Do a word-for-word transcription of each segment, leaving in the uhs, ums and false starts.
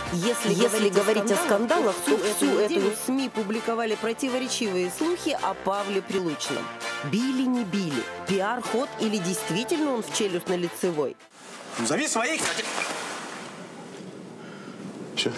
Если, Если говорить о скандалах, то то всю всю эту эту СМИ публиковали противоречивые слухи о Павле Прилучном. Били, не били, пиар-ход или действительно он в челюстно-лицевой? Ну, зови своих. Все.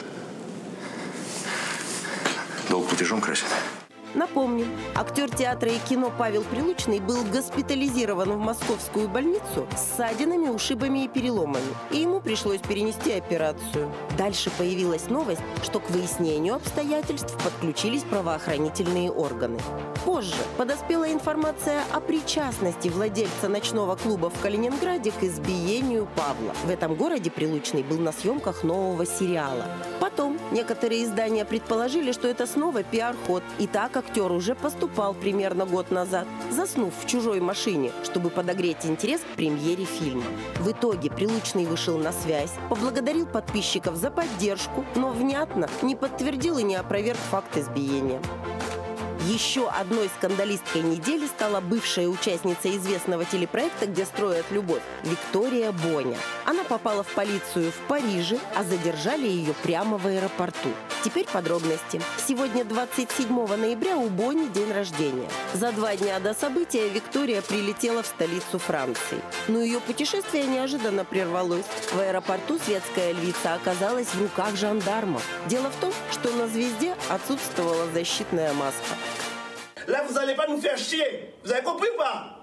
Долг платежом красит. Напомним, актер театра и кино Павел Прилучный был госпитализирован в московскую больницу с ссадинами, ушибами и переломами, и ему пришлось перенести операцию. Дальше появилась новость, что к выяснению обстоятельств подключились правоохранительные органы. Позже подоспела информация о причастности владельца ночного клуба в Калининграде к избиению Павла. В этом городе Прилучный был на съемках нового сериала. Потом некоторые издания предположили, что это снова пиар-ход, и так актер уже поступал примерно год назад, заснув в чужой машине, чтобы подогреть интерес к премьере фильма. В итоге Прилучный вышел на связь, поблагодарил подписчиков за поддержку, но внятно не подтвердил и не опроверг факт избиения. Еще одной скандалисткой недели стала бывшая участница известного телепроекта «Где строят любовь» Виктория Боня. Она попала в полицию в Париже, а задержали ее прямо в аэропорту. Теперь подробности. Сегодня, двадцать седьмого ноября, у Бони день рождения. За два дня до события Виктория прилетела в столицу Франции. Но ее путешествие неожиданно прервалось. В аэропорту светская львица оказалась в руках жандармов. Дело в том, что на звезде отсутствовала защитная маска. Là, vous n'allez pas nous faire chier. Vous avez compris ou pas?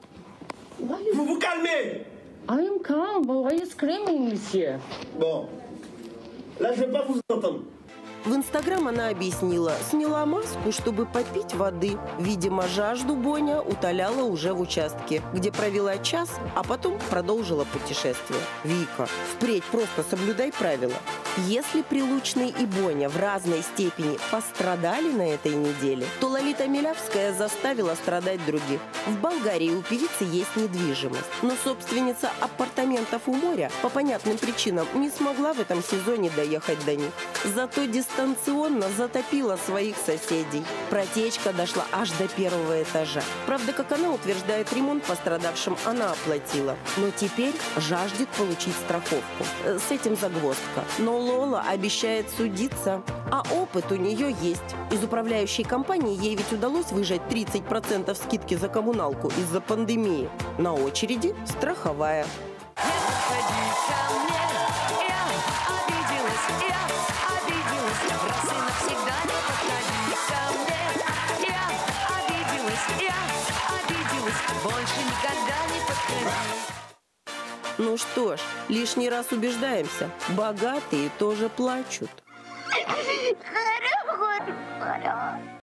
Vous vous calmez. I am calm, but why are you screaming, monsieur? Bon. Là, je ne vais pas vous entendre. В Инстаграм она объяснила, сняла маску, чтобы попить воды. Видимо, жажду Боня утоляла уже в участке, где провела час, а потом продолжила путешествие. Вика, впредь просто соблюдай правила. Если Прилучный и Боня в разной степени пострадали на этой неделе, то Лолита Милявская заставила страдать других. В Болгарии у певицы есть недвижимость, но собственница апартаментов у моря по понятным причинам не смогла в этом сезоне доехать до них. Зато дистанционно затопила своих соседей. Протечка дошла аж до первого этажа. Правда, как она утверждает, ремонт пострадавшим она оплатила. Но теперь жаждет получить страховку. С этим загвоздка. Но Лола обещает судиться. А опыт у нее есть. Из управляющей компании ей ведь удалось выжать тридцать процентов скидки за коммуналку из-за пандемии. На очереди страховая. Больше никогда не подходи. Ну что ж, лишний раз убеждаемся, богатые тоже плачут.